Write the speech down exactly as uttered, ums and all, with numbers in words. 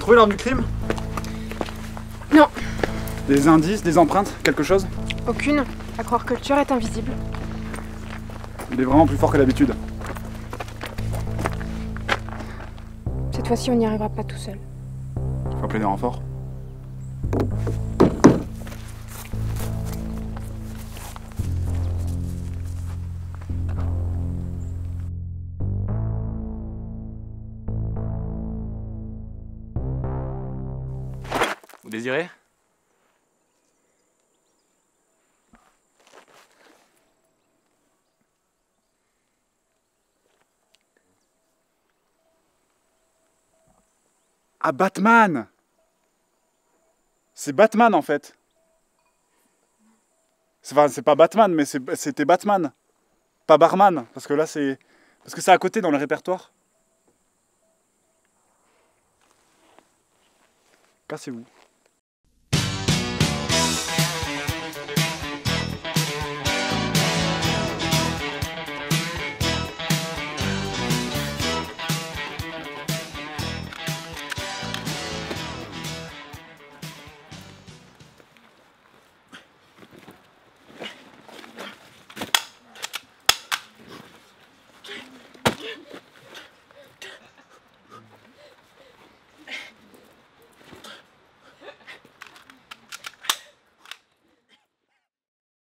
trouvé l'arme du crime? Non. Des indices, des empreintes, quelque chose? Aucune. À croire que le tueur est invisible. Il est vraiment plus fort que d'habitude. Cette fois-ci, on n'y arrivera pas tout seul. Faut appeler des renforts. Vous désirez? Ah, Batman! C'est Batman en fait. C'est enfin, c'est pas Batman, mais c'était Batman. Pas Barman, parce que là c'est... Parce que c'est à côté dans le répertoire. Cassez-vous.